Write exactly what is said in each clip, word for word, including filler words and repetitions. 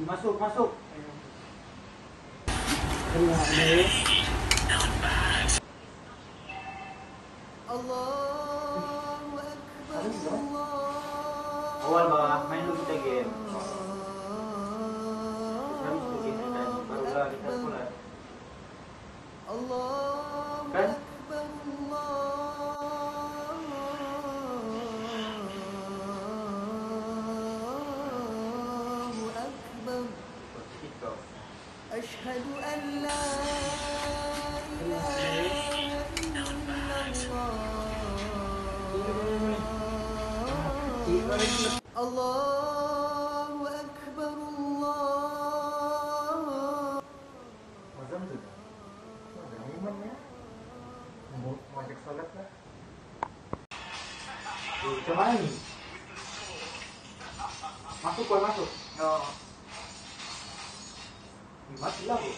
Masuk, masuk. Allahu Akbar. Awal bah, main dulu kita game. Habis itu game dan barulah kita mulai. Allahu Kan? Akbar. Allahu Akbar. TikTok. Asyhadu an la ilaha illallah. Allahu Akbar. Allah. Azam tu. Ada iman ya. Mau ajak salat lah. Macam mana ni? Masuk kau masuk. Oh. Matilah bu.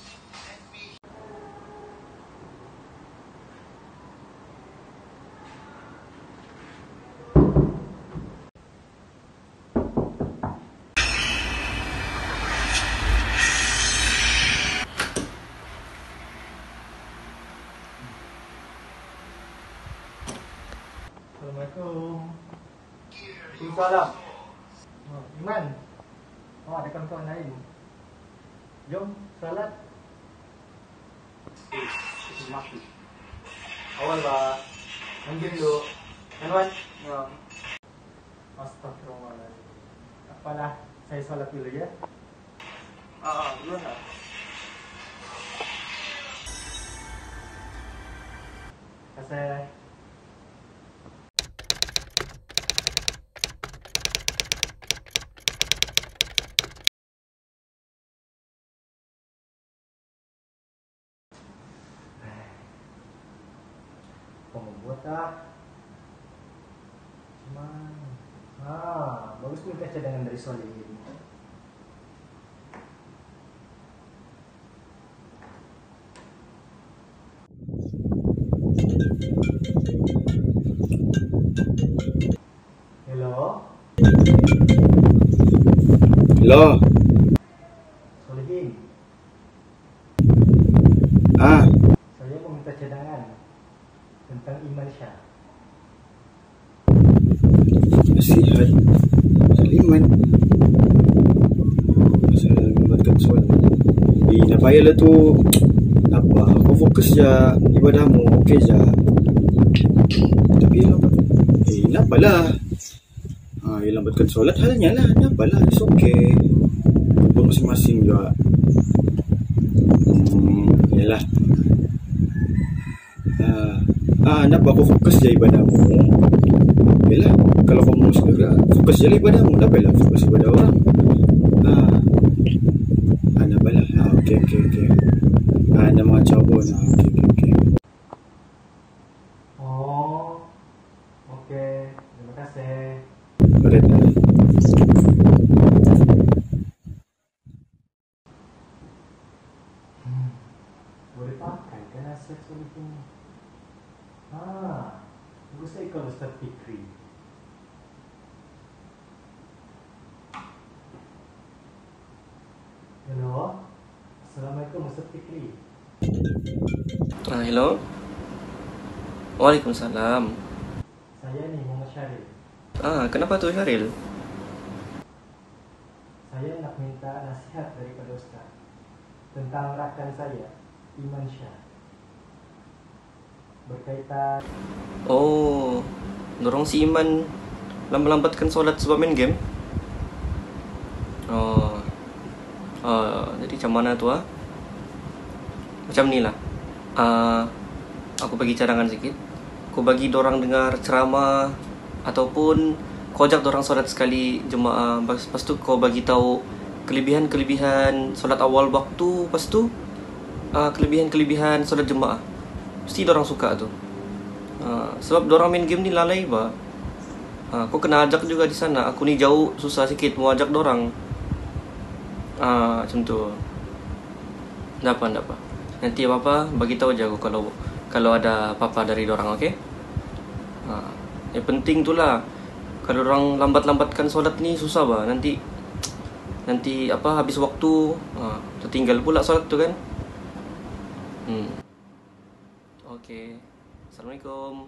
Assalamualaikum. Waalaikumsalam. Oh, Iman. Oh, ada kawan-kawan lain. Jom, salat. Eh, itu mati. Awal bah. Anjir dulu. Kan Wan? Ya. Astagfirullahaladzim. Apalah, saya salat dulu ya. Ah, dulu lah. Kasih. Kau membuat ah. Cuman, ah, bagus minta cadangan dari Solihin. Hello. Hello. Solihin. Ah, Saya mau minta cadangan tentang Iman Syah. nasihat Saliman. Saya membuatkan soal. Eh, nak payahlah tu. Apa? Kau fokus je ibadahmu. Okey je. Tapi lambat. Eh, nampalah. Ha, ya lambatkan solat halnya lah. Nampalah. It's okay. Buat masing-masing juga. Hmm, yalah. Ah, ah, nampak kau fokus je ibadahmu. Yalah, kalau kau mau segera fokus je ibadahmu. Nampaklah fokus ibadah orang. Ah, ah nampaklah. Ah, okey, okey, okey. Ah, nak macam pun. Ah, okey, okey, okey. Oh, oke. Terima kasih. Alright. Hmm, boleh pakai kan aset Solihin? Ah, bagus sekali kalau Ustaz Fikri. Hello. Assalamualaikum Ustaz Fikri. Ah, hello. Waalaikumsalam. Saya ni Muhammad Syaril. Ah, kenapa tuh Syaril? Saya nak minta nasihat daripada Ustaz tentang rakan saya, Iman Syah. Berkaitan Oh, dorong si Iman lambat-lambatkan solat sebab main game. Oh, ah, jadi macam mana tu ah? Macam ni lah. Ah, aku bagi cadangan sikit. Kau bagi dorang dengar ceramah ataupun kau ajak dorang solat sekali jemaah. Lepas, lepas tu kau bagi tahu kelebihan-kelebihan solat awal waktu. Lepas tu ah, kelebihan-kelebihan solat jemaah. Mesti dorang suka tu. Ah, sebab dorang main game ni lalai bah. Ah, kau kena ajak juga di sana. Aku ni jauh, susah sikit mau ajak dorang. Ah, macam tu. Tak apa, tak apa. Nanti apa-apa bagi tahu je aku kalau kalau ada apa-apa dari dorang, okey? Ha, yang penting tu lah. Kalau orang lambat-lambatkan solat ni susah bah. Nanti nanti apa habis waktu ha, tertinggal pula solat tu kan. Hmm. Okey. Assalamualaikum.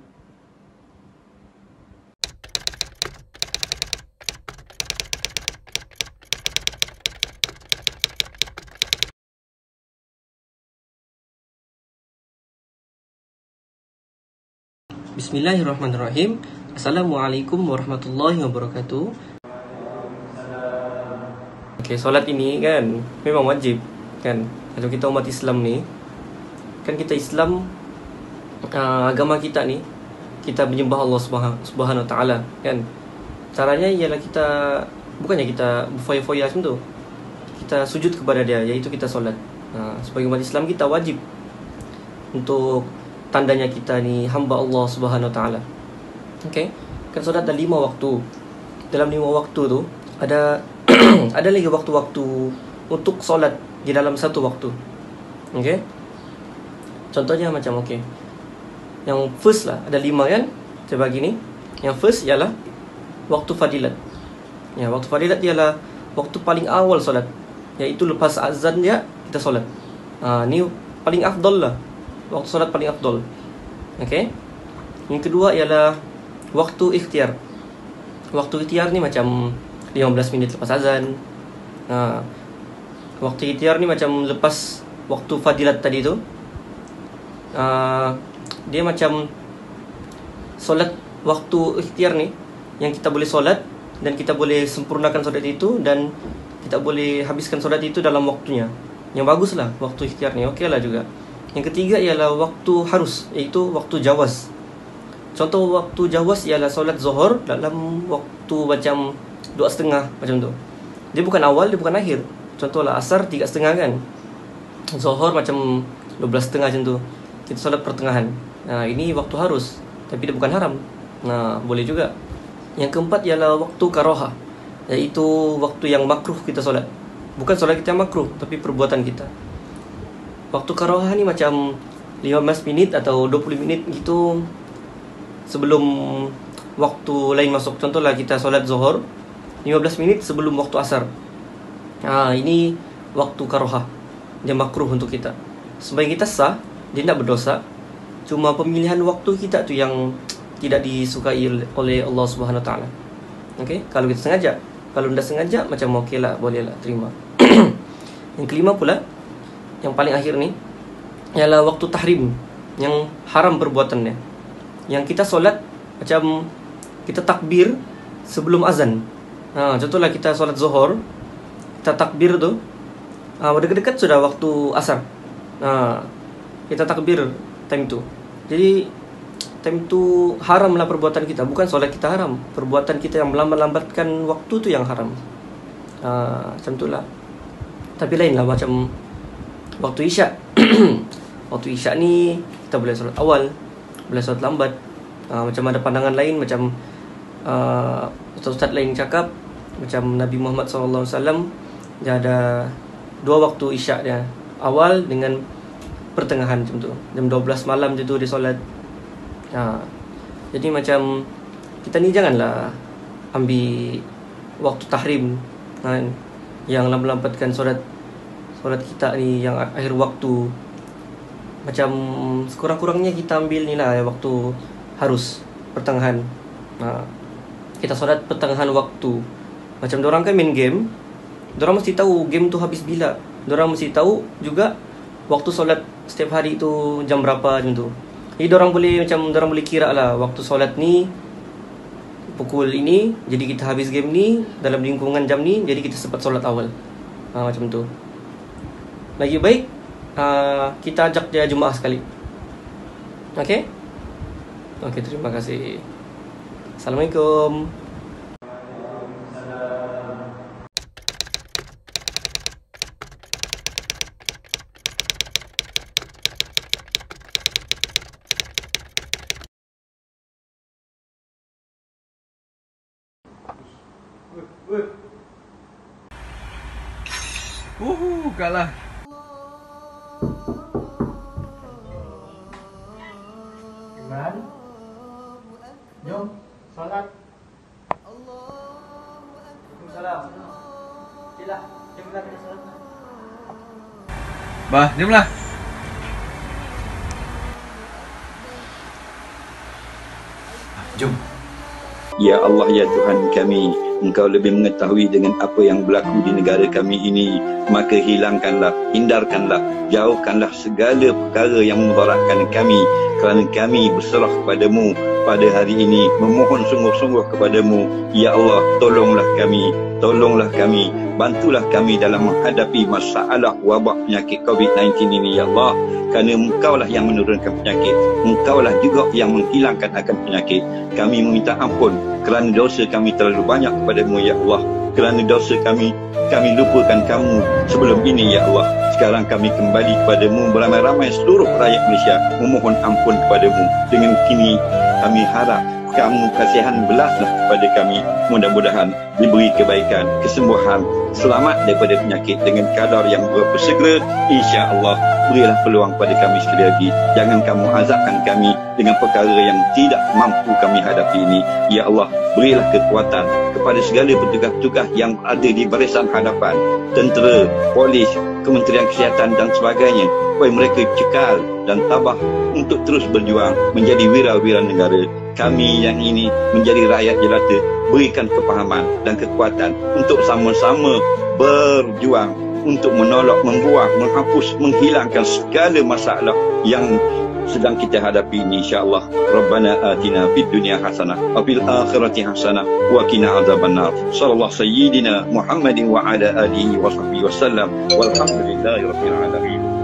Bismillahirrahmanirrahim. Assalamualaikum warahmatullahi wabarakatuh. Okey, solat ini kan memang wajib kan. Kalau kita umat Islam ni, kan kita Islam, uh, agama kita ni, kita menyembah Allah Subhanahu Wa Taala kan. Caranya ialah kita, bukannya kita berfoya-foya macam tu. Kita sujud kepada Dia, iaitu kita solat. Uh, sebagai umat Islam kita wajib untuk tandanya kita ni hamba Allah Subhanahu Wa Taala. Okey, kan solat ada lima waktu. Dalam lima waktu tu ada ada lagi waktu-waktu untuk solat di dalam satu waktu. Okey. Contohnya macam okey. Yang first lah, ada lima kan? Saya bagi ni. Yang first ialah waktu fadilat. Ya, waktu fadilat ialah waktu paling awal solat, iaitu lepas azan dia kita solat. Ah, ni paling afdal lah. Waktu solat paling afdal. Okey. Yang kedua ialah waktu ikhtiar. Waktu ikhtiar ni macam lima belas minit lepas azan. Ha. Waktu ikhtiar ni macam lepas waktu fadilat tadi tu. Uh, dia macam solat waktu ikhtiar ni yang kita boleh solat dan kita boleh sempurnakan solat itu dan kita boleh habiskan solat itu dalam waktunya. Yang baguslah waktu ikhtiar ni. Okeylah juga. Yang ketiga ialah waktu harus, iaitu waktu jawaz. Contoh waktu jawaz ialah solat zuhur dalam waktu macam dua setengah macam tu. Dia bukan awal, dia bukan akhir. Contohlah asar tiga setengah kan. Zuhur macam dua belas setengah macam tu. Kita solat pertengahan. Nah, ini waktu harus, tapi dia bukan haram. Nah, boleh juga. Yang keempat ialah waktu karaha, iaitu waktu yang makruh kita solat. Bukan solat kita yang makruh, tapi perbuatan kita. Waktu karaha ni macam lima belas minit atau dua puluh minit gitu sebelum waktu lain masuk. Contohlah kita solat zuhur lima belas minit sebelum waktu asar. Ha, ini waktu karaha. Dia makruh untuk kita. Sebagai kita sah, dia tidak berdosa. Cuma pemilihan waktu kita tu yang tidak disukai oleh Allah Subhanahu Wa Taala. Okey, kalau kita sengaja. Kalau tidak sengaja macam okeylah, bolehlah terima. Yang kelima pula, yang paling akhir ni ialah waktu tahrim, yang haram perbuatannya. Yang kita solat macam kita takbir sebelum azan. Ha, contohlah kita solat zuhur, kita takbir tu, ha, dekat-dekat sudah waktu asar. Ha, kita takbir time tu. Jadi time tu haramlah perbuatan kita. Bukan solat kita haram, perbuatan kita yang melambat-lambatkan waktu tu yang haram. Ha, macam tu lah. Tapi lain lah macam waktu isyak. Waktu isyak ni kita boleh solat awal, boleh solat lambat. uh, Macam ada pandangan lain, macam uh, ustaz-ustaz lain cakap, macam Nabi Muhammad sallallahu alaihi wasallam, dia ada dua waktu isyak dia, awal dengan pertengahan macam tu. Jam dua belas malam je tu dia solat. uh, Jadi macam kita ni janganlah ambil waktu tahrim kan, yang lambat-lambatkan solat solat kita ni yang akhir waktu. Macam sekurang-kurangnya kita ambil ni lah waktu harus, pertengahan. ha, Kita solat pertengahan waktu. Macam dorang kan main game, dorang mesti tahu game tu habis bila. Dorang mesti tahu juga waktu solat setiap hari tu jam berapa macam tu. Jadi dorang boleh macam dorang boleh kira lah waktu solat ni pukul ini, jadi kita habis game ni dalam lingkungan jam ni, jadi kita sempat solat awal. ha, Macam tu. Lagi baik uh, kita ajak dia Jumaat sekali. Okey? Okey, terima kasih. Assalamualaikum. Wuhu, kalah. Iman, jom salat. Waalaikumsalam. Sila. Bah, diamlah. Jom. Ya Allah, ya Tuhan kami, Engkau lebih mengetahui dengan apa yang berlaku di negara kami ini. Maka hilangkanlah, hindarkanlah, jauhkanlah segala perkara yang memudaratkan kami. Kerana kami berserah kepadamu pada hari ini, memohon sungguh-sungguh kepadamu. Ya Allah, tolonglah kami, tolonglah kami, bantulah kami dalam menghadapi masalah wabak penyakit covid sembilan belas ini, ya Allah. Kerana Engkaulah yang menurunkan penyakit, Engkaulah juga yang menghilangkan akan penyakit. Kami meminta ampun kerana dosa kami terlalu banyak kepadamu, ya Allah. Kerana dosa kami, kami lupakan kamu sebelum ini, ya Allah. Sekarang kami kembali kepadamu beramai-ramai seluruh rakyat Malaysia memohon ampun kepadamu. Dengan kini kami harap kamu kasihan belaslah kepada kami. Mudah-mudahan diberi kebaikan, kesembuhan, selamat daripada penyakit dengan kadar yang berapa segera. InsyaAllah berilah peluang pada kami sekali lagi. Jangan kamu azabkan kami dengan perkara yang tidak mampu kami hadapi ini. Ya Allah, berilah kekuatan kepada segala petugas-petugas yang ada di barisan hadapan, tentera, polis, Kementerian Kesihatan dan sebagainya, supaya mereka cekal dan tabah untuk terus berjuang menjadi wira-wira negara. Kami yang ini menjadi rakyat jelata, berikan kepahaman dan kekuatan untuk sama-sama berjuang untuk menolak, membuang, menghapus, menghilangkan segala masalah yang sedang kita hadapi ini, insya-Allah. Rabbana atina fid dunya hasanah wa fil akhirati hasanah wa qina azabannar. Sallallahu sayyidina Muhammadin wa ala alihi wa sahbihi wasallam. Walhamdulillahi rabbil alamin.